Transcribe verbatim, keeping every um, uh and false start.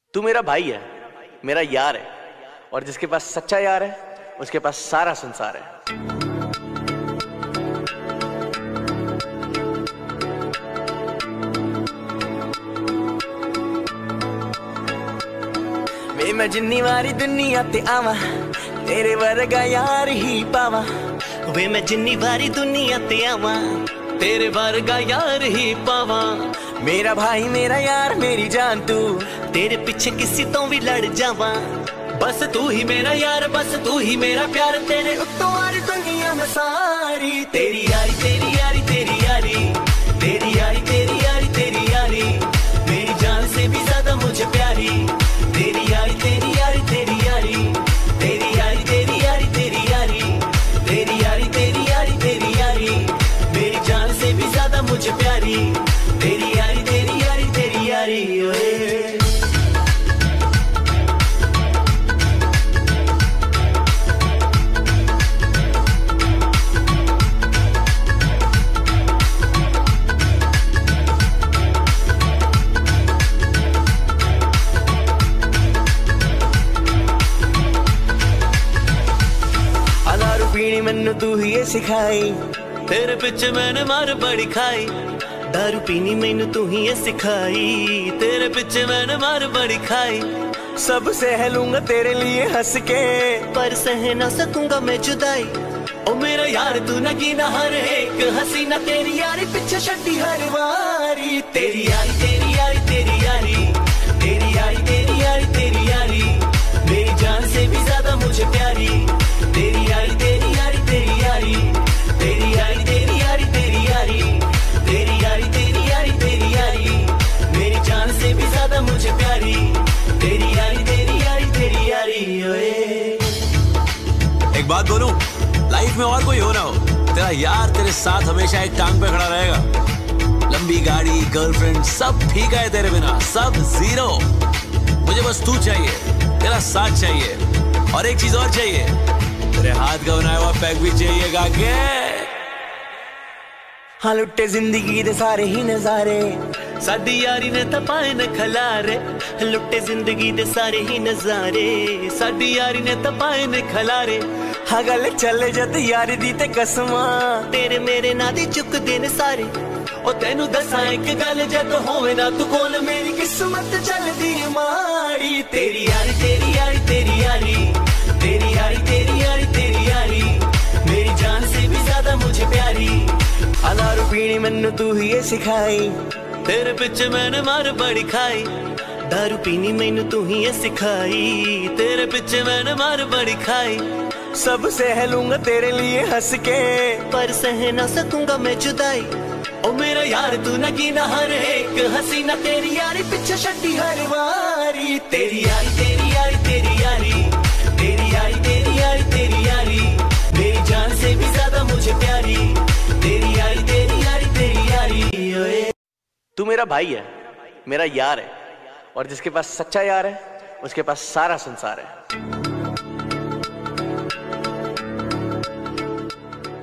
तू मेरा भाई है, मेरा यार है, और जिसके पास सच्चा यार है उसके पास सारा संसार है। वे मैं जिन्नी वारी दुनिया ते आवा तेरे वर्गा यार ही पावा। वे मैं जिन्नी वारी दुनिया ते आवा तेरे वर्गा यार ही पावा। मेरा भाई मेरा यार मेरी जान तू, तेरे पीछे किसी तो भी लड़ जावा। बस तू ही मेरा यार, बस तू ही मेरा प्यार, तेरे उत्तों वारी दुनिया में सारी। तेरी यारी तेरी यारी तेरी यारी तेरी यारी तेरी यारी तेरी यारी मेरी जान से भी ज्यादा मुझे प्यारी। तेरी यारी तेरी यारी तेरी यारी तेरी यारी तेरी यारी तेरी यारी तेरी यारी तेरी यारी तेरी यारी मेरी जान से भी ज्यादा मुझे प्यारी। तेरी यारी तेरी यारी तेरी यारी ओए। पीनी मैनू तू ही सिखाई, तेरे पिछे मैंने मार बड़ी खाई। दारू पीनी मैनू तू ही सिखाई, तेरे पिछे मैंने मार बड़ी खाई। सब सह लूंगा तेरे लिए हंस के, पर सह ना सकूंगा मैं जुदाई। ओ मेरा यार तू न गिना हर एक हसीना, तेरी यारी पिछे छड्डी हर वारी। तेरी यारी तेरी यारी तेरी यारी तेरी यारी तेरी यारी तेरी यारी मेरी जान से भी ज्यादा मुझे प्यारी। तेरी यारी तेरी यारी तेरी यारी तेरी यारी तेरी यारी तेरी यारी तेरी यारी तेरी यारी तेरी यारी मेरी जान से भी ज्यादा मुझे प्यारी। तेरी यारी तेरी यारी तेरी यारी ओए। एक बात बोलूं, लाइफ में और कोई हो ना हो, तेरा यार तेरे साथ हमेशा एक टांग पे खड़ा रहेगा। लंबी गाड़ी गर्लफ्रेंड सब फीका है तेरे बिना, सब जीरो। मुझे बस तू चाहिए, तेरा साथ चाहिए, और एक चीज और चाहिए, तेरे हाथ का बनाया हुआ पैक भी चाहिए गाके। हाँ लुट्टे जिंदगी दे सारे ही नजारे, साडी यारी ने तपाए न खलारे। लुट्टे जिंदगी दे सारे ही नजारे, साडी यारी ने तपाए न खलारे। हाँ गल चले जद यारी दी ते कसमा, तेरे मेरे ना दी चुक देने सारे। ओ तेनू दसा एक गल, जद होवे ना तू कोल मेरी किस्मत चलदी माड़ी। तेरी यारी तेरी यारी तेरी यारी तेरी यारी तेरी यारी तेरी यारी मेरी जान से भी ज्यादा मुझे प्यारी। दारू पीनी मैनू तू ही सिखाई, तेरे पिछे मैंने मार बड़ी खाई। दारू पीनी मैनू तू ही सिखाई, तेरे पिछे मैंने मार बड़ी खाई। सब सह लूंगा तेरे लिए हंस के, पर सह ना सकूंगा मैं जुदाई। ओ मेरा यार तू न गिना हर एक हसीना, तेरी यारी पिछे छड्डी हर वारी। तेरी यारी तेरी यारी तेरी यारी तेरी यारी तेरी यारी तेरी यारी मेरी जान से भी ज्यादा मुझे प्यारी। तेरी यारी तेरी यारी तेरी यारी ओए। तू मेरा भाई है, मेरा यार है, और जिसके पास सच्चा यार है उसके पास सारा संसार है।